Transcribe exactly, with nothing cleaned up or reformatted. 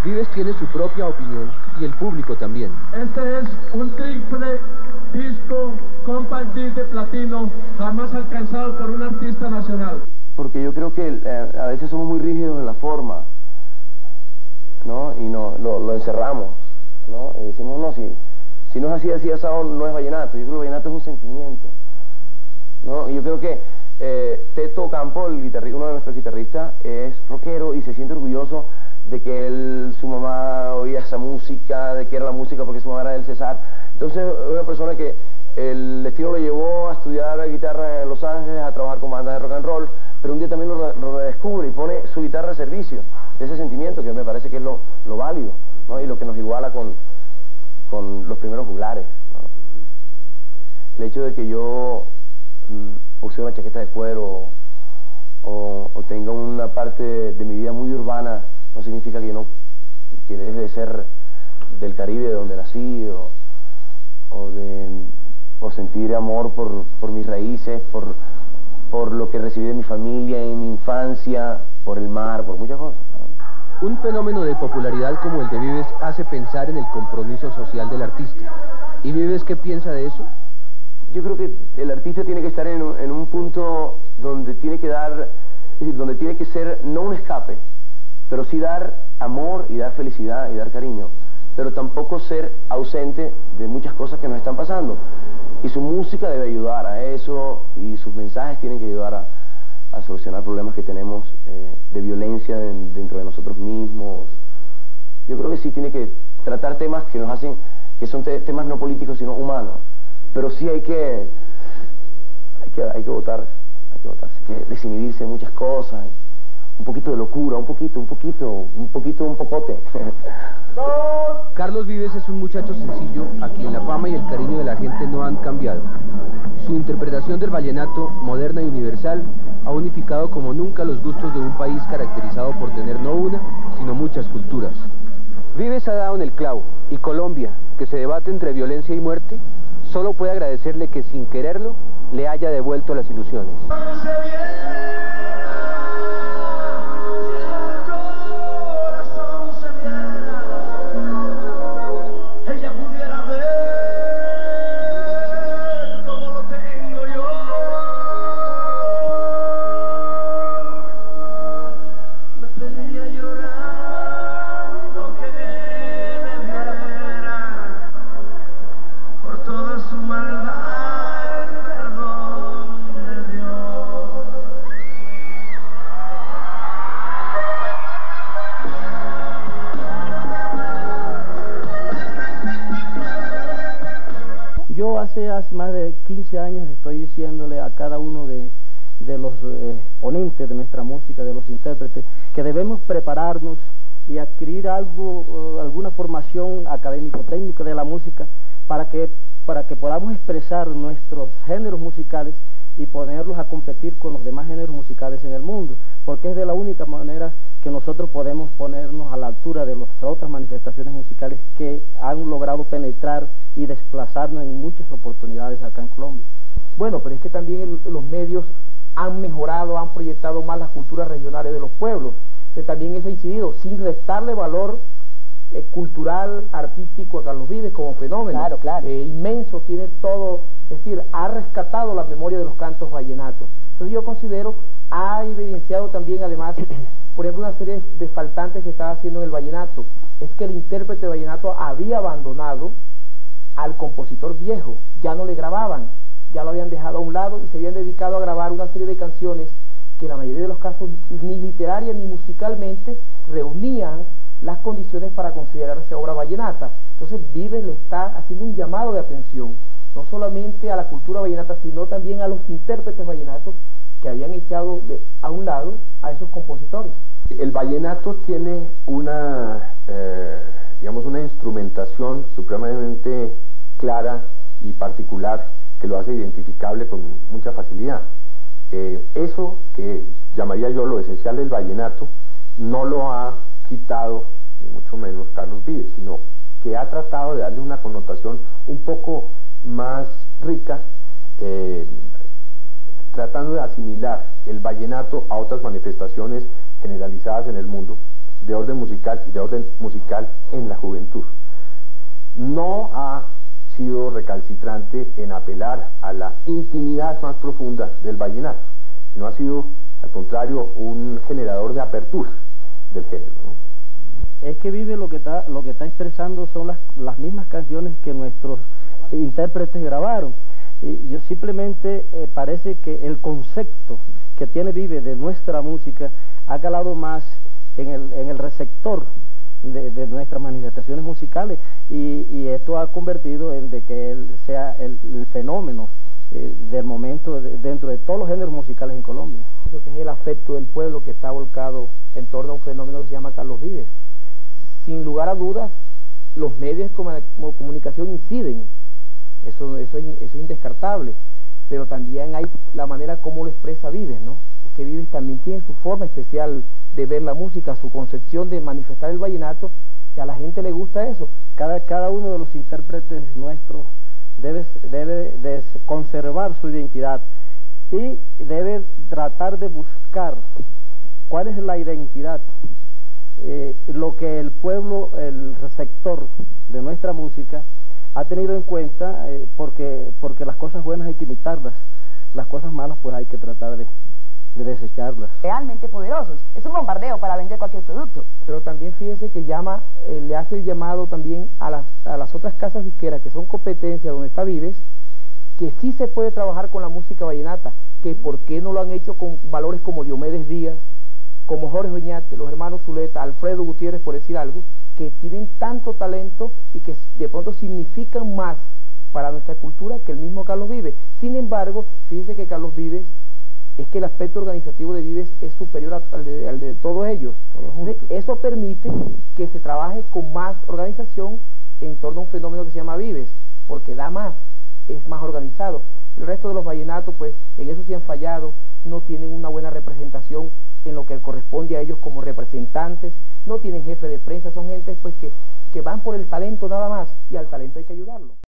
Vives tiene su propia opinión y el público también. Este es un triple disco compact disc de platino jamás alcanzado por un artista nacional. Porque yo creo que eh, a veces somos muy rígidos en la forma, ¿no? Y no, lo, lo encerramos, ¿no? Y decimos, no, si, si no es así, así, asado, no es vallenato. Yo creo que el vallenato es un sentimiento, ¿no? Y yo creo que eh, Teto Campo, el guitarrista, uno de nuestros guitarristas, es rockero y se siente orgulloso de que él, su mamá oía esa música, de que era la música porque su mamá era del César. Entonces, es una persona que el destino lo llevó a estudiar guitarra en Los Ángeles, a trabajar con bandas de rock and roll, pero un día también lo, lo redescubre y pone su guitarra al servicio de ese sentimiento que me parece que es lo, lo válido, ¿no? Y lo que nos iguala con, con los primeros juglares, ¿no? El hecho de que yo mmm, use una chaqueta de cuero o, o tenga una parte de, de mi vida muy urbana no significa que yo no que deje de ser del Caribe, de donde nací, o, o, de, o sentir amor por, por mis raíces, por, por lo que recibí de mi familia en mi infancia, por el mar, por muchas cosas, ¿no? Un fenómeno de popularidad como el de Vives hace pensar en el compromiso social del artista. ¿Y Vives qué piensa de eso? Yo creo que el artista tiene que estar en un, en un punto donde tiene que dar, es decir, donde tiene que ser no un escape, pero sí dar amor y dar felicidad y dar cariño, pero tampoco ser ausente de muchas cosas que nos están pasando. Y su música debe ayudar a eso, y sus mensajes tienen que ayudar a, a solucionar problemas que tenemos eh, de violencia en, dentro de nosotros mismos. Yo creo que sí tiene que tratar temas que nos hacen, que son te, temas no políticos sino humanos, pero sí hay que, hay que, hay que votarse, hay que votarse, hay que desinhibirse de muchas cosas. Un poquito de locura, un poquito, un poquito, un poquito, un popote. Carlos Vives es un muchacho sencillo a quien la fama y el cariño de la gente no han cambiado. Su interpretación del vallenato, moderna y universal, ha unificado como nunca los gustos de un país caracterizado por tener no una, sino muchas culturas. Vives ha dado en el clavo, y Colombia, que se debate entre violencia y muerte, solo puede agradecerle que sin quererlo le haya devuelto las ilusiones. Yo hace, hace más de quince años estoy diciéndole a cada uno de, de los eh, ponentes de nuestra música, de los intérpretes, que debemos prepararnos y adquirir algo, uh, alguna formación académico-técnica de la música para que, para que podamos expresar nuestros géneros musicales y ponerlos a competir con los demás géneros musicales en el mundo, porque es de la única manera que nosotros podemos ponernos a la altura de las otras manifestaciones musicales que han logrado penetrar y desplazarnos en muchas oportunidades acá en Colombia. Bueno, pero es que también el, los medios han mejorado, han proyectado más las culturas regionales de los pueblos, que también eso ha incidido, sin restarle valor eh, cultural, artístico a Carlos Vives como fenómeno. Claro, claro. Eh, inmenso, tiene todo, es decir, ha rescatado la memoria de los cantos vallenatos. Entonces yo considero, ha evidenciado también además, por ejemplo, una serie de faltantes que estaba haciendo en el vallenato, es que el intérprete de vallenato había abandonado al compositor viejo, ya no le grababan, ya lo habían dejado a un lado y se habían dedicado a grabar una serie de canciones que en la mayoría de los casos ni literaria ni musicalmente reunían las condiciones para considerarse obra vallenata. Entonces Vives le está haciendo un llamado de atención, no solamente a la cultura vallenata, sino también a los intérpretes vallenatos que habían echado de, a un lado a esos compositores. El vallenato tiene una, eh, digamos, una instrumentación supremamente clara y particular que lo hace identificable con mucha facilidad. Eh, eso que llamaría yo lo esencial del vallenato no lo ha quitado, ni mucho menos Carlos Vives, sino que ha tratado de darle una connotación un poco más rica, eh, tratando de asimilar el vallenato a otras manifestaciones generalizadas en el mundo, de orden musical y de orden musical en la juventud. No ha sido recalcitrante en apelar a la intimidad más profunda del vallenato, sino ha sido, al contrario, un generador de apertura del género, ¿no? Es que Vive lo que está, lo que está expresando son las, las mismas canciones que nuestros intérpretes grabaron. Y yo simplemente eh, parece que el concepto que tiene Vive de nuestra música ha calado más en el, en el receptor de, de nuestras manifestaciones musicales, y, y esto ha convertido en de que él sea el, el fenómeno eh, del momento de, dentro de todos los géneros musicales en Colombia. Eso que es el afecto del pueblo que está volcado en torno a un fenómeno que se llama Carlos Vives. Sin lugar a dudas, los medios de comunicación inciden, eso, eso, eso es indescartable, pero también hay la manera como lo expresa Vives, ¿no? Es que Vives también tiene su forma especial de ver la música, su concepción de manifestar el vallenato, y a la gente le gusta eso. Cada, cada uno de los intérpretes nuestros debe, debe de conservar su identidad y debe tratar de buscar cuál es la identidad, eh, lo que el pueblo, el receptor de nuestra música ha tenido en cuenta, eh, porque, porque las cosas buenas hay que imitarlas, las cosas malas pues hay que tratar de, de desecharlas. Realmente poderosos, es un bombardeo para vender cualquier producto. Pero también fíjese que llama, eh, le hace el llamado también a las, a las otras casas disqueras que son competencia donde está Vives, que sí se puede trabajar con la música vallenata, que por qué no lo han hecho con valores como Diomedes Díaz, como Jorge Oñate, los hermanos Zuleta, Alfredo Gutiérrez, por decir algo, que tienen tanto talento y que de pronto significan más para nuestra cultura que el mismo Carlos Vives. Sin embargo, fíjese que Carlos Vives, es que el aspecto organizativo de Vives es superior al de, al de todos ellos. Entonces, eso permite que se trabaje con más organización en torno a un fenómeno que se llama Vives, porque da más, es más organizado. El resto de los vallenatos, pues, en eso sí han fallado, no tienen una buena representación en lo que corresponde a ellos como representantes, no tienen jefe de prensa, son gente pues que, que van por el talento nada más, y al talento hay que ayudarlo.